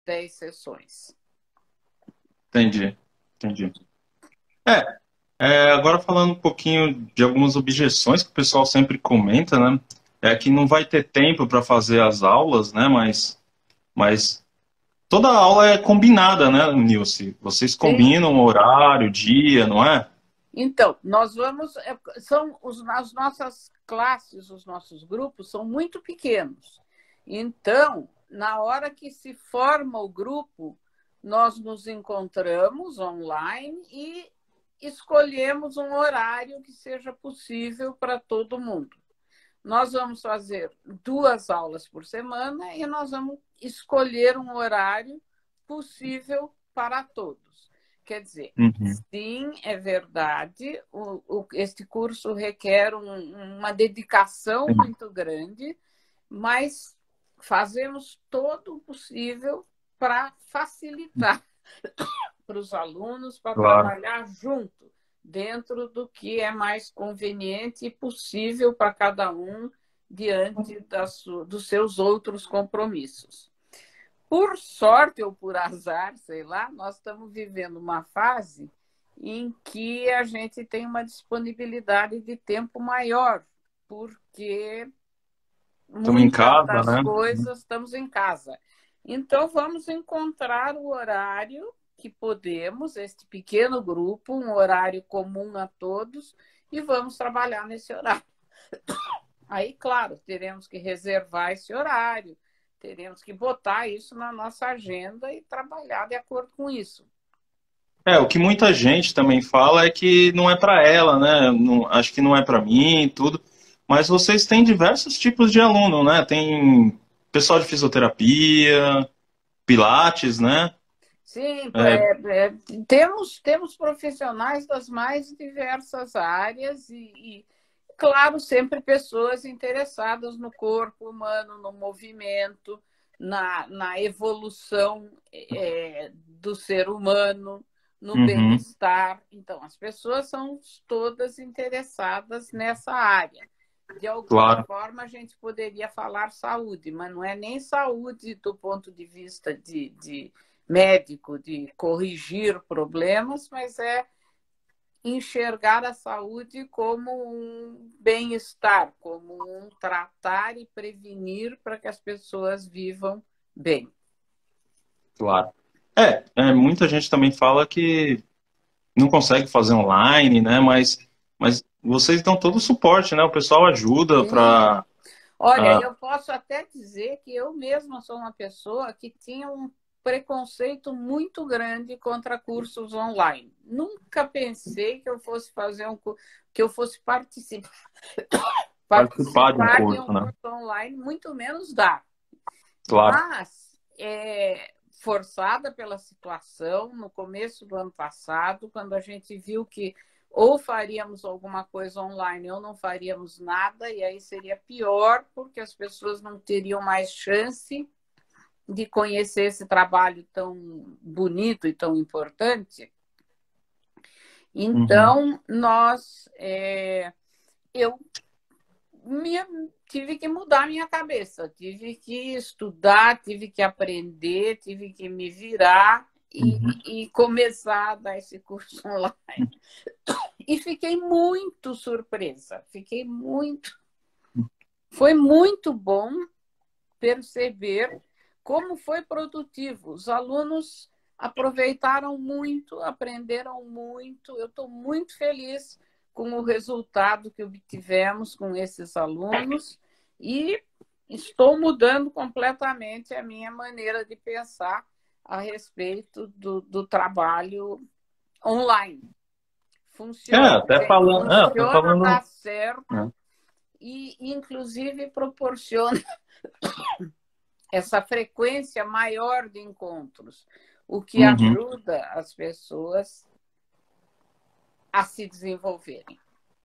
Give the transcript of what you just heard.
10 sessões. Entendi, entendi. Agora falando um pouquinho de algumas objeções que o pessoal sempre comenta, né? É que não vai ter tempo para fazer as aulas, né? Mas toda aula é combinada, né, Nilce? Vocês Sim. combinam o horário, dia, não é? Então, nós vamos. As nossas classes, os nossos grupos são muito pequenos. Então, na hora que se forma o grupo, nós nos encontramos online e escolhemos um horário que seja possível para todo mundo. Nós vamos fazer 2 aulas por semana e nós vamos escolher um horário possível para todos. Quer dizer, Uhum. sim, é verdade, este curso requer uma dedicação muito grande, mas fazemos todo o possível para facilitar para os alunos, para Claro. trabalhar junto, dentro do que é mais conveniente e possível para cada um diante dos seus outros compromissos. Por sorte ou por azar, sei lá, nós estamos vivendo uma fase em que a gente tem uma disponibilidade de tempo maior, porque Estamos em muitas casa, das né? coisas estamos em casa. Então, vamos encontrar o horário que podemos, este pequeno grupo, um horário comum a todos, e vamos trabalhar nesse horário. Aí, claro, teremos que reservar esse horário, teremos que botar isso na nossa agenda e trabalhar de acordo com isso. O que muita gente também fala é que não é para ela, né? Acho que não é para mim, e tudo. Mas vocês têm diversos tipos de aluno, né? Tem pessoal de fisioterapia, pilates, né? Sim, É, temos profissionais das mais diversas áreas e, claro, sempre pessoas interessadas no corpo humano, no movimento, na evolução do ser humano, no uhum, bem-estar. Então, as pessoas são todas interessadas nessa área. De alguma claro. forma, a gente poderia falar saúde, mas não é nem saúde do ponto de vista de médico, de corrigir problemas, mas é enxergar a saúde como um bem-estar, como um tratar e prevenir para que as pessoas vivam bem. Claro. Muita gente também fala que não consegue fazer online, né? Mas vocês dão todo o suporte, né? O pessoal ajuda Sim. para. Olha, eu posso até dizer que eu mesma sou uma pessoa que tinha um preconceito muito grande contra cursos online. Nunca pensei que eu fosse que eu fosse Participar de um participar de um curso, né? curso online, muito menos dar. Claro. Mas, forçada pela situação, no começo do ano passado, quando a gente viu que ou faríamos alguma coisa online ou não faríamos nada, e aí seria pior, porque as pessoas não teriam mais chance de conhecer esse trabalho tão bonito e tão importante. Uhum. Então, eu tive que mudar minha cabeça, tive que estudar, tive que aprender, tive que me virar Uhum. e começar a dar esse curso online. E fiquei muito surpresa, foi muito bom perceber como foi produtivo. Os alunos aproveitaram muito, aprenderam muito. Eu estou muito feliz com o resultado que obtivemos com esses alunos e estou mudando completamente a minha maneira de pensar a respeito do trabalho online. Funciona, Até gente, falando. Até funciona, falando. dá certo É. e, inclusive, proporciona essa frequência maior de encontros, o que Uhum. ajuda as pessoas a se desenvolverem.